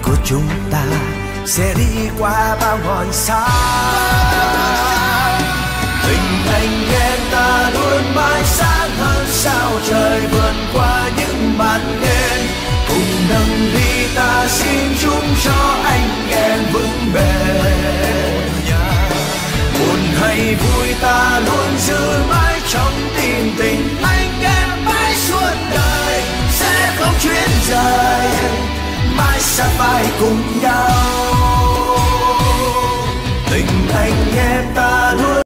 của chúng ta sẽ đi qua bao ngọn xa. Hình thành nên ta luôn mãi sáng hơn sao trời, vượt qua những màn đêm. Cùng nâng ly ta xin chung cho anh em vững bền. Buồn hay vui ta luôn giữ mãi trong tim tình anh em mãi suốt đời, sẽ không chuyến rời, mãi sẽ phải cùng nhau.